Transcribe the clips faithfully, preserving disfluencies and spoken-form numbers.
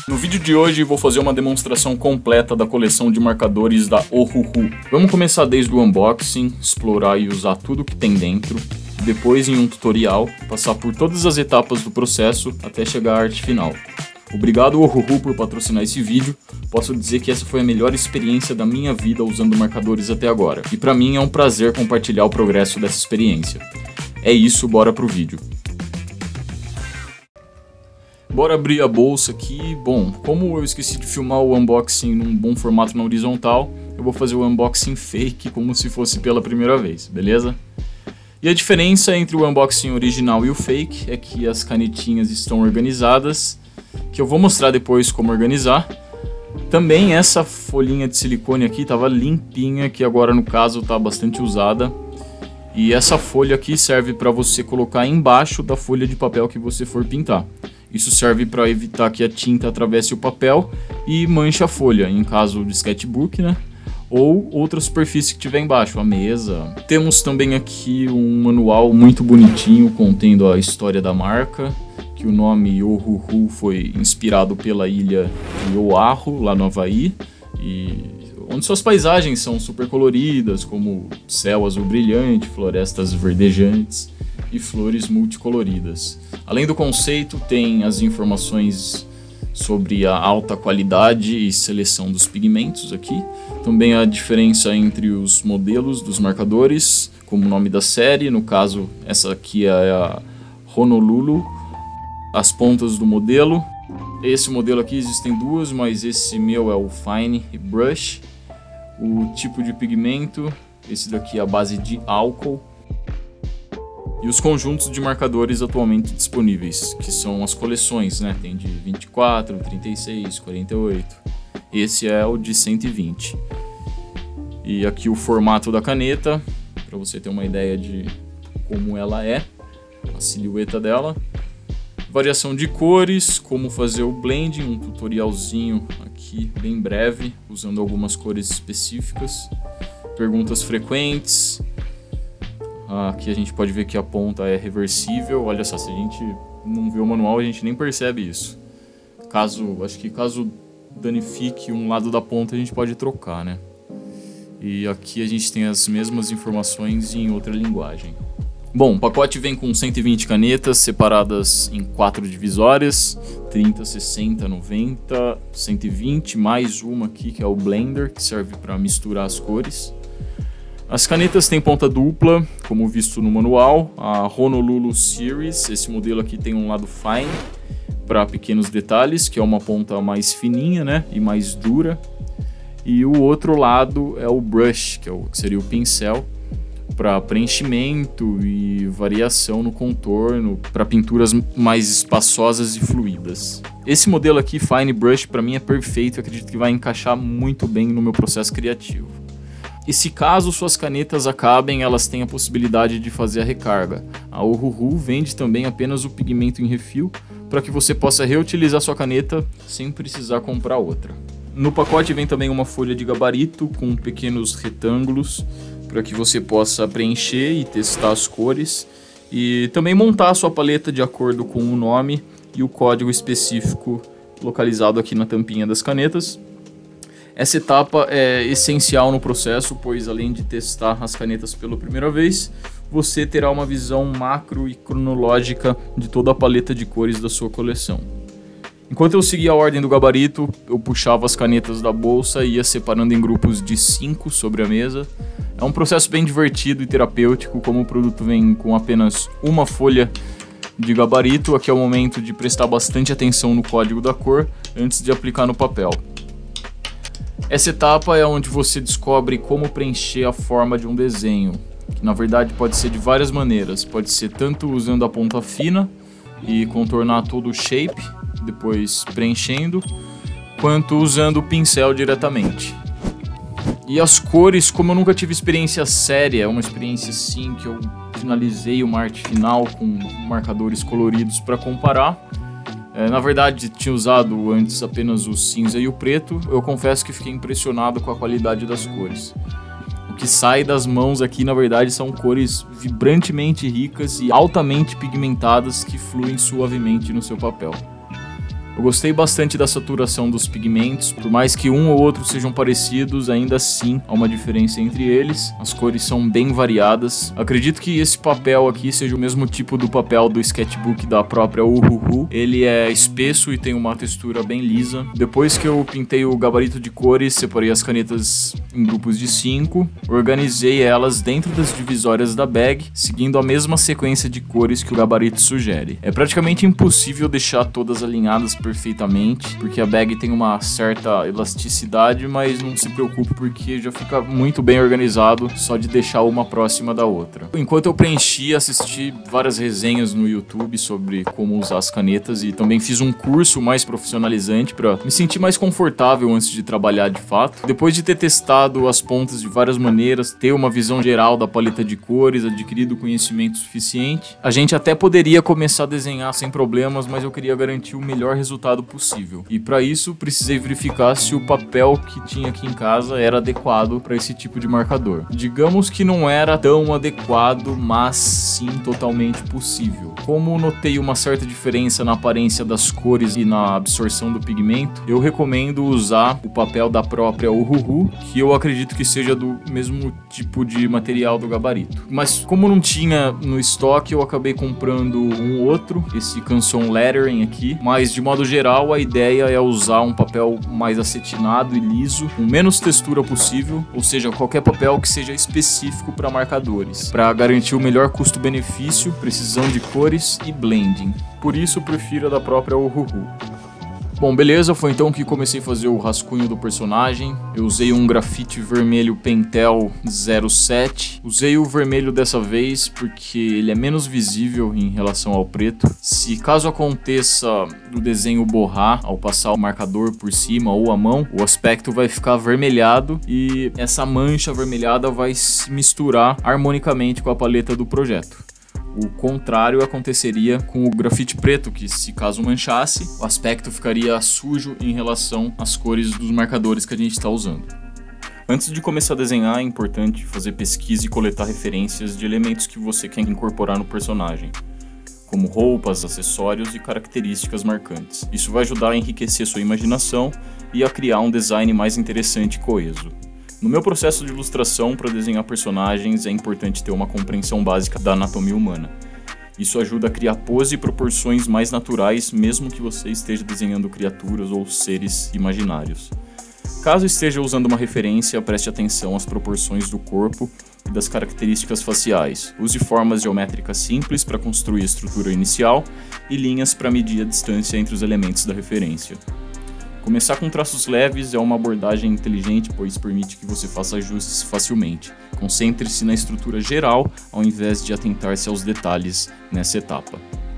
No vídeo de hoje vou fazer uma demonstração completa da coleção de marcadores da Ohuhu. Vamos começar desde o unboxing, explorar e usar tudo que tem dentro. Depois, em um tutorial, passar por todas as etapas do processo até chegar à arte final. Obrigado Ohuhu por patrocinar esse vídeo. Posso dizer que essa foi a melhor experiência da minha vida usando marcadores até agora. E pra mim é um prazer compartilhar o progresso dessa experiência. É isso, bora pro vídeo. Bora abrir a bolsa aqui. Bom, como eu esqueci de filmar o unboxing num bom formato na horizontal, eu vou fazer o unboxing fake como se fosse pela primeira vez, beleza? E a diferença entre o unboxing original e o fake é que as canetinhas estão organizadas, que eu vou mostrar depois como organizar. Também essa folhinha de silicone aqui estava limpinha, que agora no caso está bastante usada. E essa folha aqui serve para você colocar embaixo da folha de papel que você for pintar. Isso serve para evitar que a tinta atravesse o papel e manche a folha, em caso de sketchbook, né? Ou outra superfície que tiver embaixo, a mesa. Temos também aqui um manual muito bonitinho contendo a história da marca, que o nome Ohuhu foi inspirado pela ilha de Oahu, lá no Havaí, e onde suas paisagens são super coloridas, como céu azul brilhante, florestas verdejantes e flores multicoloridas. Além do conceito, tem as informações sobre a alta qualidade e seleção dos pigmentos aqui. Também a diferença entre os modelos dos marcadores, como o nome da série, no caso essa aqui é a Honolulu, as pontas do modelo. Esse modelo aqui existem duas, mas esse meu é o Fine Brush. O tipo de pigmento, esse daqui é a base de álcool. E os conjuntos de marcadores atualmente disponíveis, que são as coleções, né? Tem de vinte e quatro, trinta e seis, quarenta e oito. Esse é o de cento e vinte. E aqui o formato da caneta, para você ter uma ideia de como ela é, a silhueta dela. Variação de cores, como fazer o blending, um tutorialzinho aqui bem breve, usando algumas cores específicas. Perguntas frequentes. Aqui a gente pode ver que a ponta é reversível. Olha só, se a gente não vê o manual, a gente nem percebe isso. Caso, acho que caso danifique um lado da ponta, a gente pode trocar, né? E aqui a gente tem as mesmas informações em outra linguagem. Bom, o pacote vem com cento e vinte canetas separadas em quatro divisórias, trinta, sessenta, noventa, cento e vinte, mais uma aqui que é o blender, que serve para misturar as cores. As canetas têm ponta dupla, como visto no manual, a Honolulu Series. Esse modelo aqui tem um lado fine para pequenos detalhes, que é uma ponta mais fininha, né, e mais dura. E o outro lado é o brush, que, é o, que seria o pincel, para preenchimento e variação no contorno, para pinturas mais espaçosas e fluidas. Esse modelo aqui, Fine Brush, para mim é perfeito, acredito que vai encaixar muito bem no meu processo criativo. E se caso suas canetas acabem, elas têm a possibilidade de fazer a recarga. A Ohuhu vende também apenas o pigmento em refil, para que você possa reutilizar sua caneta sem precisar comprar outra. No pacote vem também uma folha de gabarito com pequenos retângulos, para que você possa preencher e testar as cores, e também montar a sua paleta de acordo com o nome e o código específico localizado aqui na tampinha das canetas. Essa etapa é essencial no processo, pois além de testar as canetas pela primeira vez, você terá uma visão macro e cronológica de toda a paleta de cores da sua coleção. Enquanto eu seguia a ordem do gabarito, eu puxava as canetas da bolsa e ia separando em grupos de cinco sobre a mesa. É um processo bem divertido e terapêutico, como o produto vem com apenas uma folha de gabarito. Aqui é o momento de prestar bastante atenção no código da cor antes de aplicar no papel. Essa etapa é onde você descobre como preencher a forma de um desenho, que na verdade pode ser de várias maneiras. Pode ser tanto usando a ponta fina e contornar todo o shape, depois preenchendo, quanto usando o pincel diretamente. E as cores, como eu nunca tive experiência séria, uma experiência assim que eu finalizei uma arte final com marcadores coloridos para comparar. É, na verdade, tinha usado antes apenas o cinza e o preto. Eu confesso que fiquei impressionado com a qualidade das cores. O que sai das mãos aqui, na verdade, são cores vibrantemente ricas e altamente pigmentadas que fluem suavemente no seu papel. Eu gostei bastante da saturação dos pigmentos, por mais que um ou outro sejam parecidos, ainda assim há uma diferença entre eles. As cores são bem variadas. Acredito que esse papel aqui seja o mesmo tipo do papel do sketchbook da própria Uhuhu. Ele é espesso e tem uma textura bem lisa. Depois que eu pintei o gabarito de cores, separei as canetas em grupos de cinco, organizei elas dentro das divisórias da bag, seguindo a mesma sequência de cores que o gabarito sugere. É praticamente impossível deixar todas alinhadas perfeitamente, porque a bag tem uma certa elasticidade, mas não se preocupe porque já fica muito bem organizado só de deixar uma próxima da outra. Enquanto eu preenchi, assisti várias resenhas no YouTube sobre como usar as canetas e também fiz um curso mais profissionalizante para me sentir mais confortável antes de trabalhar de fato. Depois de ter testado as pontas de várias maneiras, ter uma visão geral da paleta de cores, adquirido conhecimento suficiente, a gente até poderia começar a desenhar sem problemas, mas eu queria garantir o melhor resultado resultado possível. E para isso precisei verificar se o papel que tinha aqui em casa era adequado para esse tipo de marcador. Digamos que não era tão adequado, mas sim totalmente possível. Como notei uma certa diferença na aparência das cores e na absorção do pigmento, eu recomendo usar o papel da própria Uhuhu, que eu acredito que seja do mesmo tipo de material do gabarito. Mas como não tinha no estoque, eu acabei comprando um outro, esse Canson Lettering aqui, mas de modo geral, a ideia é usar um papel mais acetinado e liso, com menos textura possível, ou seja, qualquer papel que seja específico para marcadores, para garantir o melhor custo-benefício, precisão de cores e blending. Por isso, prefiro a da própria Uhuhu. Bom, beleza, foi então que comecei a fazer o rascunho do personagem. Eu usei um grafite vermelho Pentel zero sete. Usei o vermelho dessa vez porque ele é menos visível em relação ao preto. Se caso aconteça do desenho borrar ao passar o marcador por cima ou a mão, o aspecto vai ficar avermelhado e essa mancha avermelhada vai se misturar harmonicamente com a paleta do projeto. O contrário aconteceria com o grafite preto, que se caso manchasse, o aspecto ficaria sujo em relação às cores dos marcadores que a gente está usando. Antes de começar a desenhar, é importante fazer pesquisa e coletar referências de elementos que você quer incorporar no personagem, como roupas, acessórios e características marcantes. Isso vai ajudar a enriquecer sua imaginação e a criar um design mais interessante e coeso. No meu processo de ilustração, para desenhar personagens, é importante ter uma compreensão básica da anatomia humana. Isso ajuda a criar pose e proporções mais naturais, mesmo que você esteja desenhando criaturas ou seres imaginários. Caso esteja usando uma referência, preste atenção às proporções do corpo e das características faciais. Use formas geométricas simples para construir a estrutura inicial e linhas para medir a distância entre os elementos da referência. Começar com traços leves é uma abordagem inteligente, pois permite que você faça ajustes facilmente. Concentre-se na estrutura geral, ao invés de atentar-se aos detalhes nessa etapa.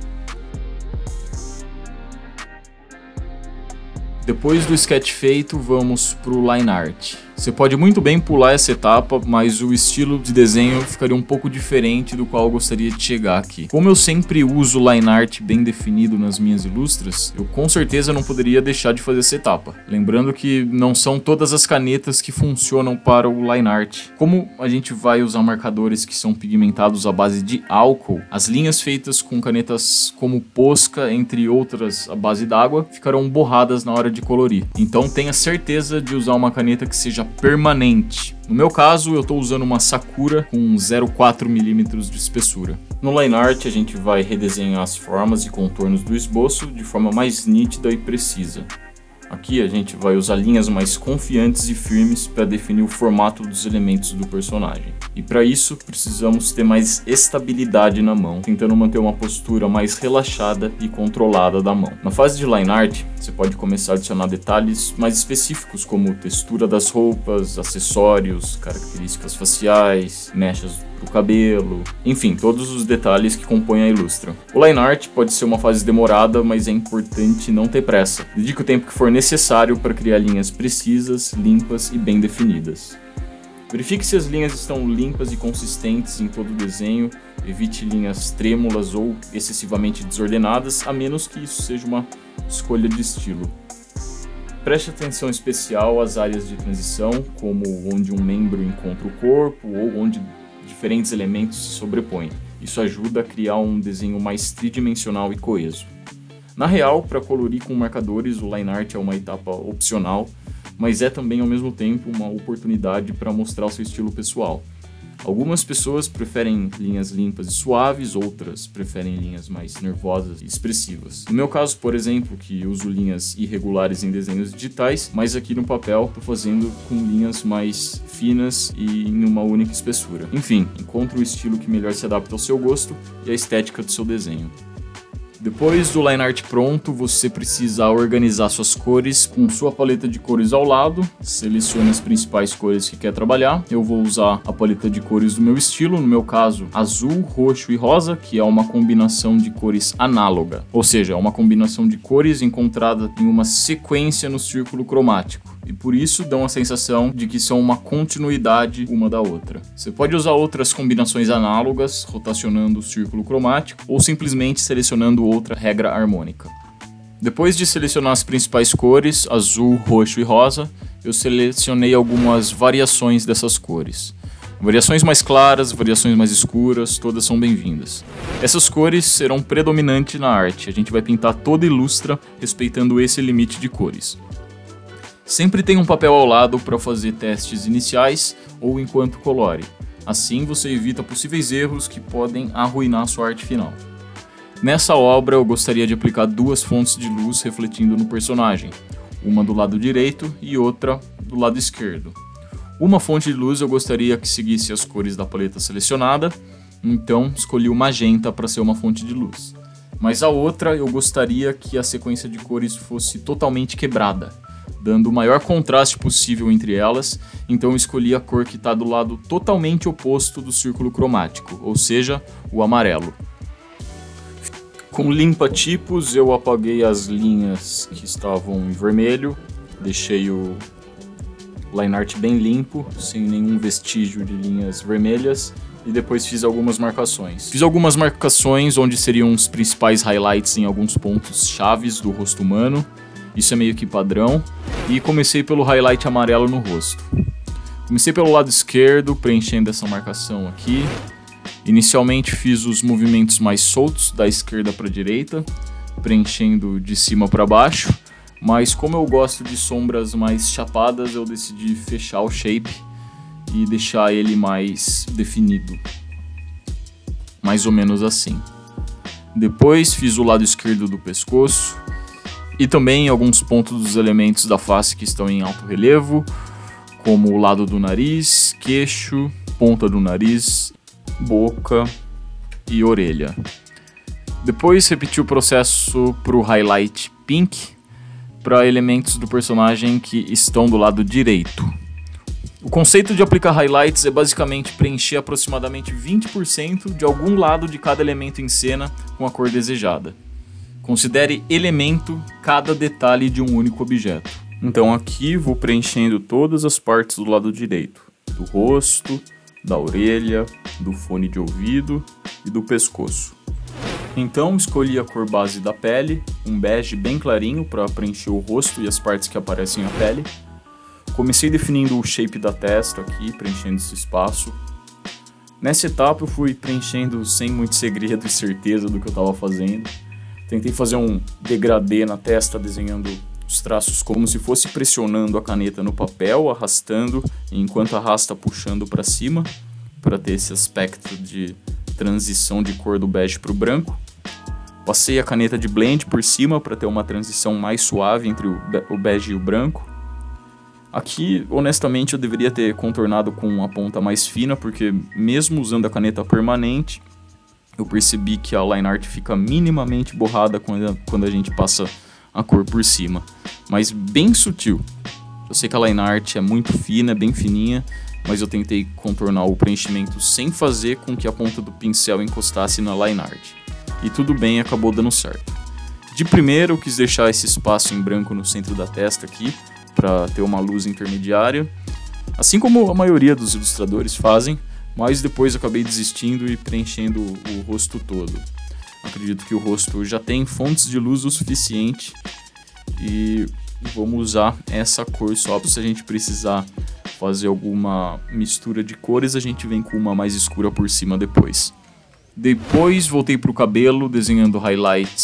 Depois do sketch feito, vamos para o line art. Você pode muito bem pular essa etapa, mas o estilo de desenho ficaria um pouco diferente do qual eu gostaria de chegar aqui. Como eu sempre uso line art bem definido nas minhas ilustras, eu com certeza não poderia deixar de fazer essa etapa. Lembrando que não são todas as canetas que funcionam para o line art. Como a gente vai usar marcadores que são pigmentados à base de álcool, as linhas feitas com canetas como Posca, entre outras à base d'água, ficarão borradas na hora de colorir. Então tenha certeza de usar uma caneta que seja permanente. No meu caso, eu estou usando uma Sakura com zero vírgula quatro milímetros de espessura. No line art, a gente vai redesenhar as formas e contornos do esboço de forma mais nítida e precisa. Aqui a gente vai usar linhas mais confiantes e firmes para definir o formato dos elementos do personagem. E para isso precisamos ter mais estabilidade na mão, tentando manter uma postura mais relaxada e controlada da mão. Na fase de line art, você pode começar a adicionar detalhes mais específicos, como textura das roupas, acessórios, características faciais, mechas do cabelo, enfim, todos os detalhes que compõem a ilustra. O line art pode ser uma fase demorada, mas é importante não ter pressa. Dedique o tempo que for necessário para criar linhas precisas, limpas e bem definidas. Verifique se as linhas estão limpas e consistentes em todo o desenho, evite linhas trêmulas ou excessivamente desordenadas, a menos que isso seja uma escolha de estilo. Preste atenção especial às áreas de transição, como onde um membro encontra o corpo ou onde diferentes elementos se sobrepõem. Isso ajuda a criar um desenho mais tridimensional e coeso. Na real, para colorir com marcadores, o line art é uma etapa opcional, mas é também ao mesmo tempo uma oportunidade para mostrar o seu estilo pessoal. Algumas pessoas preferem linhas limpas e suaves, outras preferem linhas mais nervosas e expressivas. No meu caso, por exemplo, que uso linhas irregulares em desenhos digitais, mas aqui no papel estou fazendo com linhas mais finas e em uma única espessura. Enfim, encontre o estilo que melhor se adapta ao seu gosto e à estética do seu desenho. Depois do line art pronto, você precisa organizar suas cores com sua paleta de cores ao lado. Selecione as principais cores que quer trabalhar. Eu vou usar a paleta de cores do meu estilo, no meu caso azul, roxo e rosa, que é uma combinação de cores análoga. Ou seja, é uma combinação de cores encontrada em uma sequência no círculo cromático. E por isso dão a sensação de que são uma continuidade uma da outra. Você pode usar outras combinações análogas, rotacionando o círculo cromático, ou simplesmente selecionando outra regra harmônica. Depois de selecionar as principais cores, azul, roxo e rosa, eu selecionei algumas variações dessas cores. Variações mais claras, variações mais escuras, todas são bem-vindas. Essas cores serão predominantes na arte, a gente vai pintar toda ilustra respeitando esse limite de cores. Sempre tem um papel ao lado para fazer testes iniciais ou enquanto colore. Assim você evita possíveis erros que podem arruinar sua arte final. Nessa obra eu gostaria de aplicar duas fontes de luz refletindo no personagem, uma do lado direito e outra do lado esquerdo. Uma fonte de luz eu gostaria que seguisse as cores da paleta selecionada, então escolhi o magenta para ser uma fonte de luz. Mas a outra eu gostaria que a sequência de cores fosse totalmente quebrada, dando o maior contraste possível entre elas, então escolhi a cor que está do lado totalmente oposto do círculo cromático, ou seja, o amarelo. Com limpa-tipos eu apaguei as linhas que estavam em vermelho, deixei o line art bem limpo, sem nenhum vestígio de linhas vermelhas, e depois fiz algumas marcações. Fiz algumas marcações onde seriam os principais highlights em alguns pontos chaves do rosto humano, isso é meio que padrão, e comecei pelo highlight amarelo no rosto. Comecei pelo lado esquerdo, preenchendo essa marcação aqui. Inicialmente fiz os movimentos mais soltos, da esquerda para a direita, preenchendo de cima para baixo, mas como eu gosto de sombras mais chapadas, eu decidi fechar o shape e deixar ele mais definido. Mais ou menos assim. Depois fiz o lado esquerdo do pescoço, e também alguns pontos dos elementos da face que estão em alto relevo, como o lado do nariz, queixo, ponta do nariz, boca e orelha. Depois repeti o processo para o highlight pink, para elementos do personagem que estão do lado direito. O conceito de aplicar highlights é basicamente preencher aproximadamente vinte por cento de algum lado de cada elemento em cena com a cor desejada. Considere elemento cada detalhe de um único objeto. Então aqui vou preenchendo todas as partes do lado direito, do rosto, da orelha, do fone de ouvido e do pescoço. Então escolhi a cor base da pele, um bege bem clarinho para preencher o rosto e as partes que aparecem na pele. Comecei definindo o shape da testa aqui, preenchendo esse espaço. Nessa etapa eu fui preenchendo sem muito segredo e certeza do que eu estava fazendo. Tentei fazer um degradê na testa, desenhando os traços como se fosse pressionando a caneta no papel, arrastando, e enquanto arrasta puxando para cima, para ter esse aspecto de transição de cor do bege para o branco. Passei a caneta de blend por cima para ter uma transição mais suave entre o bege e o branco. Aqui, honestamente, eu deveria ter contornado com uma ponta mais fina, porque mesmo usando a caneta permanente, eu percebi que a line art fica minimamente borrada quando a, quando a gente passa a cor por cima, mas bem sutil. Eu sei que a line art é muito fina, bem fininha, mas eu tentei contornar o preenchimento sem fazer com que a ponta do pincel encostasse na line art. E tudo bem, acabou dando certo. De primeira eu quis deixar esse espaço em branco no centro da testa aqui, para ter uma luz intermediária, assim como a maioria dos ilustradores fazem, mas depois acabei desistindo e preenchendo o rosto todo. Acredito que o rosto já tem fontes de luz o suficiente e vamos usar essa cor só se a gente precisar fazer alguma mistura de cores, a gente vem com uma mais escura por cima depois. Depois voltei para o cabelo, desenhando highlights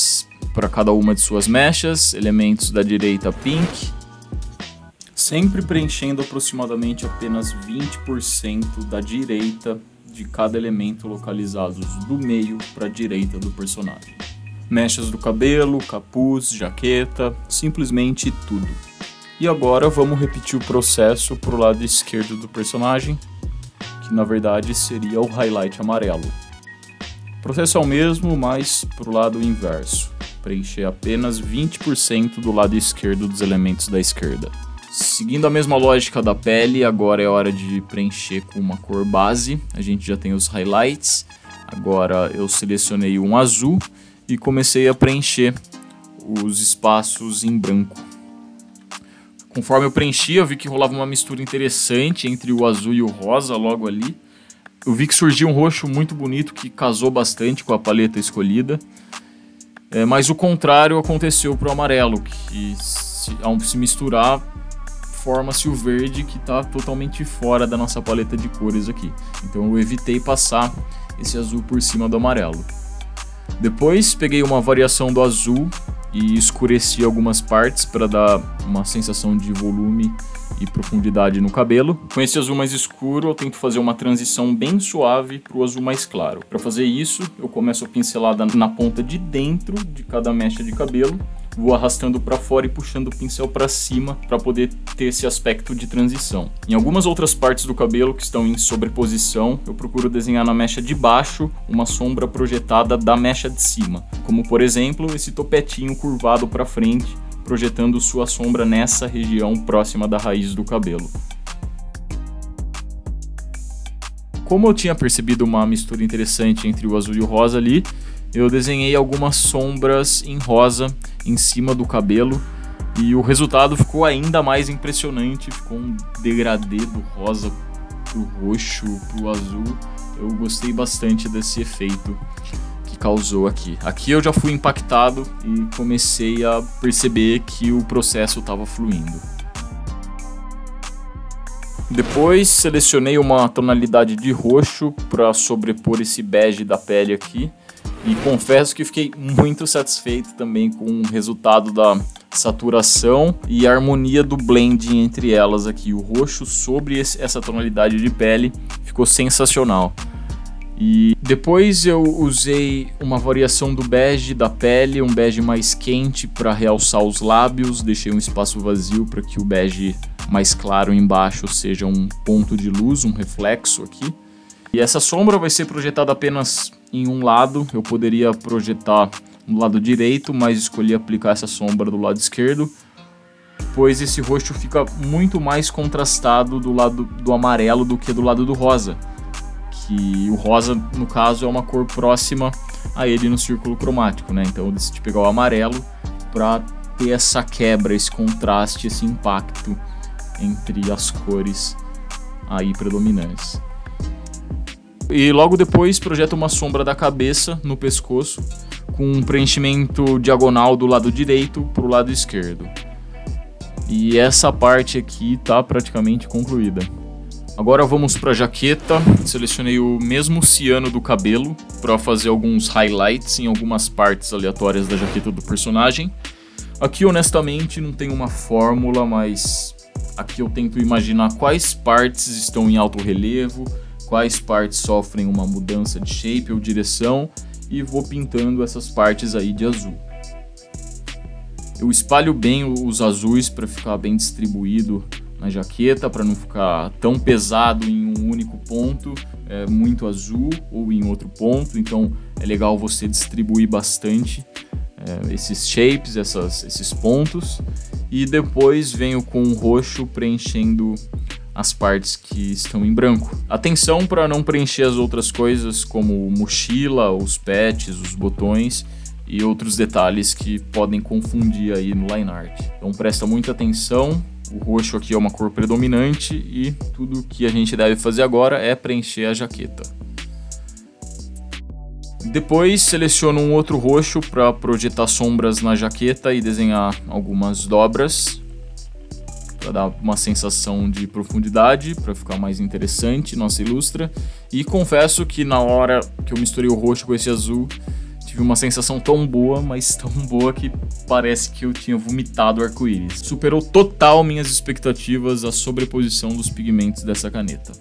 para cada uma de suas mechas, elementos da direita pink, sempre preenchendo aproximadamente apenas vinte por cento da direita de cada elemento localizados do meio para a direita do personagem. Mechas do cabelo, capuz, jaqueta, simplesmente tudo. E agora vamos repetir o processo para o lado esquerdo do personagem, que na verdade seria o highlight amarelo. O processo é o mesmo, mas para o lado inverso. Preencher apenas vinte por cento do lado esquerdo dos elementos da esquerda. Seguindo a mesma lógica da pele, agora é hora de preencher com uma cor base. A gente já tem os highlights. Agora eu selecionei um azul e comecei a preencher os espaços em branco. Conforme eu preenchia, eu vi que rolava uma mistura interessante entre o azul e o rosa logo ali. Eu vi que surgiu um roxo muito bonito que casou bastante com a paleta escolhida. É, mas o contrário aconteceu para o amarelo, que se, ao se misturar, forma-se o verde que está totalmente fora da nossa paleta de cores aqui. Então eu evitei passar esse azul por cima do amarelo. Depois peguei uma variação do azul e escureci algumas partes para dar uma sensação de volume e profundidade no cabelo. Com esse azul mais escuro eu tento fazer uma transição bem suave para o azul mais claro. Para fazer isso eu começo a pincelada na ponta de dentro de cada mecha de cabelo, vou arrastando para fora e puxando o pincel para cima para poder ter esse aspecto de transição. Em algumas outras partes do cabelo que estão em sobreposição, eu procuro desenhar na mecha de baixo uma sombra projetada da mecha de cima, como por exemplo esse topetinho curvado para frente, projetando sua sombra nessa região próxima da raiz do cabelo. Como eu tinha percebido uma mistura interessante entre o azul e o rosa ali, eu desenhei algumas sombras em rosa em cima do cabelo e o resultado ficou ainda mais impressionante. Ficou um degradê do rosa pro roxo, pro azul. Eu gostei bastante desse efeito que causou aqui. Aqui eu já fui impactado e comecei a perceber que o processo estava fluindo. Depois selecionei uma tonalidade de roxo para sobrepor esse bege da pele aqui. E confesso que fiquei muito satisfeito também com o resultado da saturação e a harmonia do blend entre elas aqui. O roxo sobre esse, essa tonalidade de pele ficou sensacional. E depois eu usei uma variação do bege da pele, um bege mais quente para realçar os lábios. Deixei um espaço vazio para que o bege mais claro embaixo seja um ponto de luz, um reflexo aqui. E essa sombra vai ser projetada apenas em um lado. Eu poderia projetar no lado direito, mas escolhi aplicar essa sombra do lado esquerdo, pois esse roxo fica muito mais contrastado do lado do amarelo do que do lado do rosa. Que o rosa, no caso, é uma cor próxima a ele no círculo cromático, né? Então eu decidi pegar o amarelo para ter essa quebra, esse contraste, esse impacto entre as cores aí predominantes. E logo depois projeta uma sombra da cabeça no pescoço com um preenchimento diagonal do lado direito para o lado esquerdo. E essa parte aqui está praticamente concluída. Agora vamos para a jaqueta. Selecionei o mesmo ciano do cabelo para fazer alguns highlights em algumas partes aleatórias da jaqueta do personagem. Aqui honestamente não tem uma fórmula, mas aqui eu tento imaginar quais partes estão em alto relevo, quais partes sofrem uma mudança de shape ou direção, e vou pintando essas partes aí de azul. Eu espalho bem os azuis para ficar bem distribuído na jaqueta, para não ficar tão pesado em um único ponto, é, muito azul ou em outro ponto. Então é legal você distribuir bastante é, esses shapes, essas, esses pontos, e depois venho com o roxo preenchendo as partes que estão em branco. Atenção para não preencher as outras coisas como mochila, os patches, os botões e outros detalhes que podem confundir aí no line art. Então presta muita atenção. O roxo aqui é uma cor predominante e tudo que a gente deve fazer agora é preencher a jaqueta. Depois seleciono um outro roxo para projetar sombras na jaqueta e desenhar algumas dobras, para dar uma sensação de profundidade, para ficar mais interessante nossa ilustra. E confesso que na hora que eu misturei o roxo com esse azul, tive uma sensação tão boa, mas tão boa que parece que eu tinha vomitado arco-íris. Superou total minhas expectativas a sobreposição dos pigmentos dessa caneta.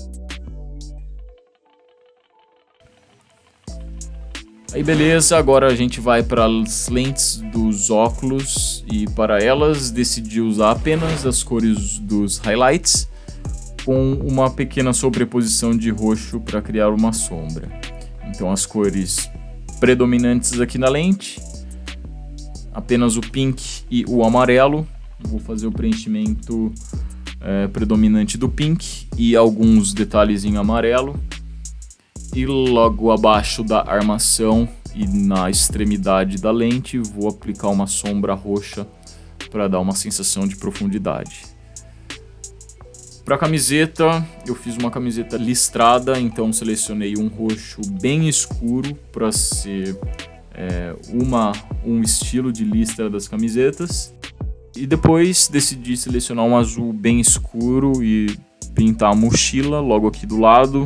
Aí beleza, agora a gente vai para as lentes dos óculos e para elas decidi usar apenas as cores dos highlights com uma pequena sobreposição de roxo para criar uma sombra. Então as cores predominantes aqui na lente, apenas o pink e o amarelo. Vou fazer o preenchimento é, predominante do pink e alguns detalhes em amarelo. E logo abaixo da armação e na extremidade da lente vou aplicar uma sombra roxa para dar uma sensação de profundidade. Para a camiseta, eu fiz uma camiseta listrada, então selecionei um roxo bem escuro para ser é, uma, um estilo de listra das camisetas. E depois decidi selecionar um azul bem escuro e pintar a mochila logo aqui do lado.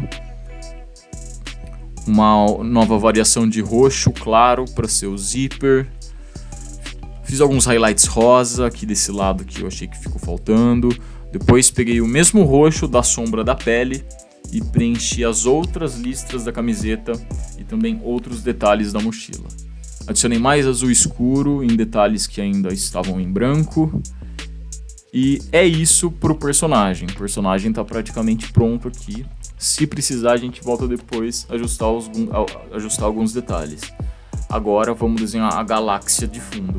Uma nova variação de roxo claro para ser o zíper. Fiz alguns highlights rosa aqui desse lado que eu achei que ficou faltando. Depois peguei o mesmo roxo da sombra da pele e preenchi as outras listras da camiseta e também outros detalhes da mochila. Adicionei mais azul escuro em detalhes que ainda estavam em branco. E é isso pro personagem. O personagem está praticamente pronto aqui. Se precisar, a gente volta depois a ajustar, os, a ajustar alguns detalhes. Agora vamos desenhar a galáxia de fundo.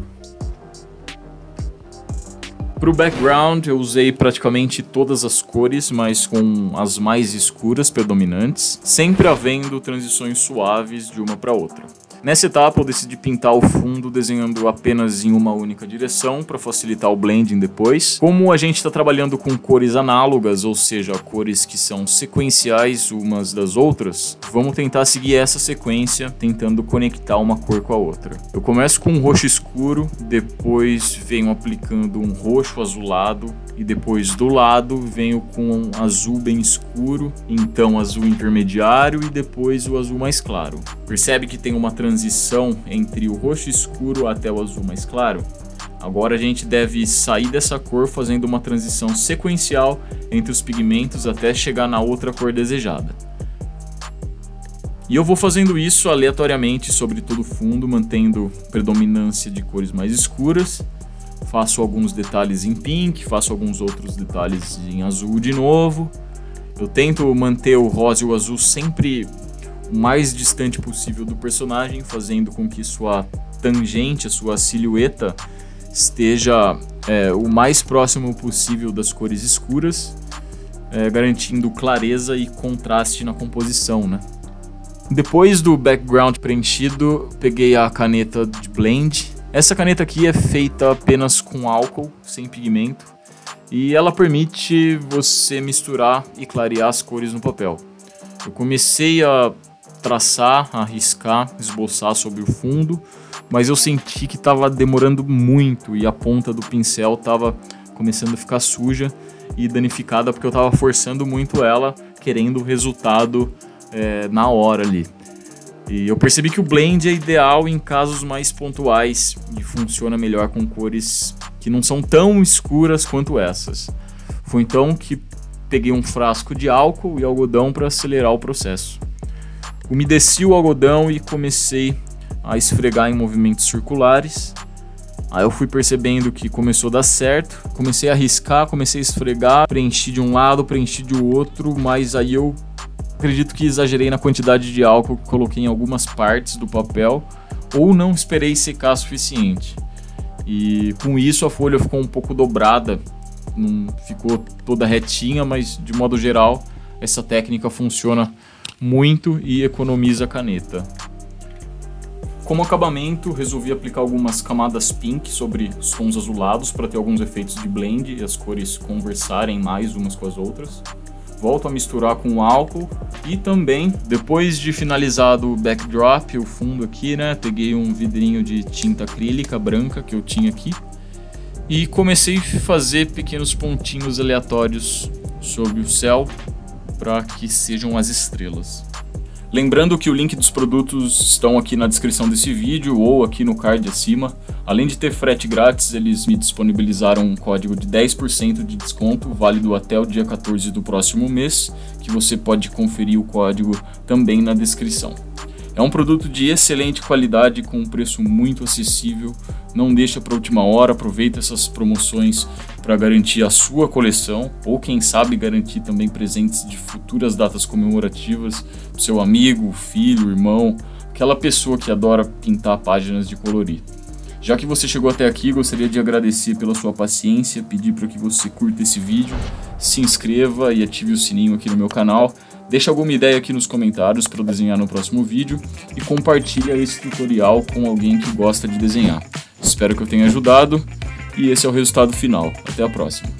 Para o background eu usei praticamente todas as cores, mas com as mais escuras predominantes, sempre havendo transições suaves de uma para outra. Nessa etapa eu decidi pintar o fundo desenhando apenas em uma única direção para facilitar o blending depois. Como a gente está trabalhando com cores análogas, ou seja, cores que são sequenciais umas das outras, vamos tentar seguir essa sequência tentando conectar uma cor com a outra. Eu começo com um roxo escuro, depois venho aplicando um roxo azulado e depois do lado venho com um azul bem escuro, então azul intermediário e depois o azul mais claro. Percebe que tem uma transição entre o roxo escuro até o azul mais claro? Agora a gente deve sair dessa cor fazendo uma transição sequencial entre os pigmentos até chegar na outra cor desejada. E eu vou fazendo isso aleatoriamente sobre todo o fundo, mantendo predominância de cores mais escuras. Faço alguns detalhes em pink, faço alguns outros detalhes em azul de novo. Eu tento manter o rosa e o azul sempre o mais distante possível do personagem, fazendo com que sua tangente, a sua silhueta, esteja é, o mais próximo possível das cores escuras, é, garantindo clareza e contraste na composição, né? Depois do background preenchido, peguei a caneta de blend. Essa caneta aqui é feita apenas com álcool, sem pigmento, e ela permite você misturar e clarear as cores no papel. Eu comecei a traçar, a riscar, esboçar sobre o fundo, mas eu senti que estava demorando muito e a ponta do pincel estava começando a ficar suja e danificada porque eu estava forçando muito ela, querendo o resultado é, na hora ali. E eu percebi que o blend é ideal em casos mais pontuais e funciona melhor com cores que não são tão escuras quanto essas. Foi então que peguei um frasco de álcool e algodão para acelerar o processo. Umedeci o algodão e comecei a esfregar em movimentos circulares. Aí eu fui percebendo que começou a dar certo, comecei a riscar, comecei a esfregar, preenchi de um lado, preenchi de outro, mas aí eu acredito que exagerei na quantidade de álcool que coloquei em algumas partes do papel ou não esperei secar o suficiente. E com isso a folha ficou um pouco dobrada, não ficou toda retinha, mas de modo geral essa técnica funciona muito e economiza a caneta. Como acabamento, resolvi aplicar algumas camadas pink sobre os tons azulados para ter alguns efeitos de blend e as cores conversarem mais umas com as outras. Volto a misturar com o álcool e também, depois de finalizado o backdrop, o fundo aqui, né, peguei um vidrinho de tinta acrílica branca que eu tinha aqui e comecei a fazer pequenos pontinhos aleatórios sobre o céu para que sejam as estrelas. Lembrando que o link dos produtos estão aqui na descrição desse vídeo ou aqui no card acima. Além de ter frete grátis, eles me disponibilizaram um código de dez por cento de desconto, válido até o dia quatorze do próximo mês, que você pode conferir o código também na descrição. É um produto de excelente qualidade com um preço muito acessível. Não deixa para a última hora, aproveita essas promoções para garantir a sua coleção ou quem sabe garantir também presentes de futuras datas comemorativas do seu amigo, filho, irmão, aquela pessoa que adora pintar páginas de colorir. Já que você chegou até aqui, gostaria de agradecer pela sua paciência, pedir para que você curta esse vídeo, se inscreva e ative o sininho aqui no meu canal. Deixa alguma ideia aqui nos comentários para eu desenhar no próximo vídeo e compartilha esse tutorial com alguém que gosta de desenhar. Espero que eu tenha ajudado e esse é o resultado final. Até a próxima.